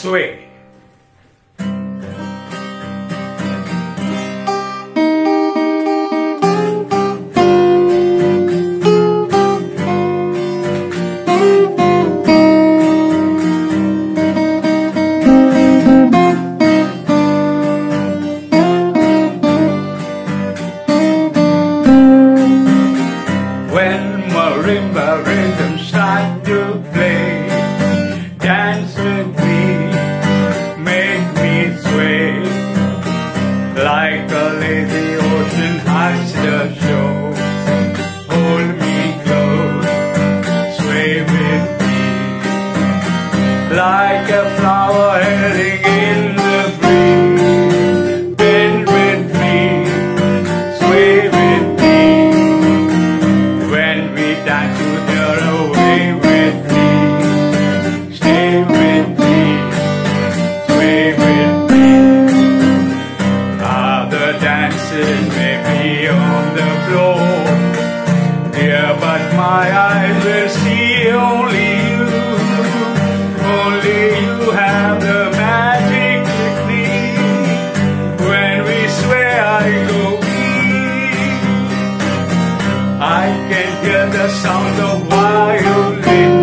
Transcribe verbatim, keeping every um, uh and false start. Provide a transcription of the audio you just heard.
sway. When marimba rhythm start to play, dance with me, make me sway, like a lazy ocean hugs the shore. Hold me close, sway with me, like a flower heading in the breeze. Bend with me, sway with me, when we dance together, away with me, stay with me, sway with me. Other dancers may be on the floor, yeah, but my eyes will see only you. Only you have the magic with me. When we sway, I go weak. I can hear the sound of violin.